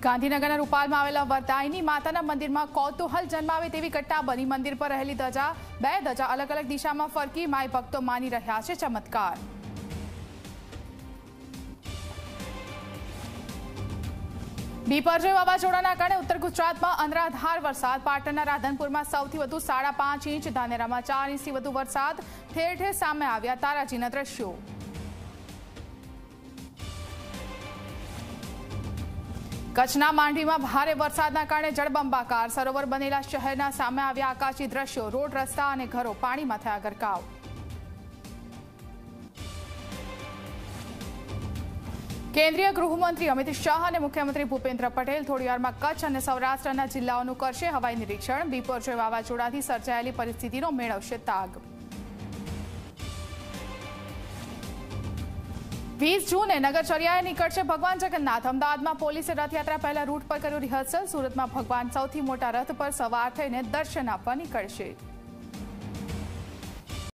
ગાંધીનગરના રૂપાલમાં આવેલા વરદાયની માતાના મંદિરમાં કૌતૂહલ જન્માવે તેવી ઘટના બની। મંદિર પર રહેલી બે ધજા અલગ અલગ દિશામાં ફરકી માય ભક્તો માની રહ્યા છે ચમત્કાર। બીપરજોય વાવાઝોડાના કારણે ઉત્તર ગુજરાતમાં અનરાધાર વરસાદ। પાટણના રાધનપુરમાં સૌથી વધુ 5.5 ઇંચ, ધાનેરામાં 4 ઇંચથી વધુ વરસાદ। ઠેર ઠેર સામે આવ્યા તારાજીના દ્રશ્યો। કચ્છના માંડવીમાં ભારે વરસાદના કારણે જળબંબાકાર। સરોવર બનેલા શહેરના સામે આવ્યા આકાશી દ્રશ્યો। રોડ, રસ્તા અને ઘરો પાણીમાં થયા ગરકાવ। કેન્દ્રીય ગૃહમંત્રી અમિત શાહ અને મુખ્યમંત્રી ભૂપેન્દ્ર પટેલ થોડીવારમાં કચ્છ અને સૌરાષ્ટ્રના જિલ્લાઓનું કરશે હવાઈ નિરીક્ષણ। બીપરજોય વાવાઝોડાથી સર્જાયેલી પરિસ્થિતિનો મેળવશે તાગ। 20 જૂને નગરચર્યાએ નીકળશે ભગવાન જગન્નાથ। અમદાવાદમાં પોલીસે રથયાત્રા પહેલા રૂટ પર કર્યું રિહર્સલ। સુરતમાં ભગવાન સૌથી મોટા રથ પર સવાર થઈને દર્શન આપવા નીકળશે।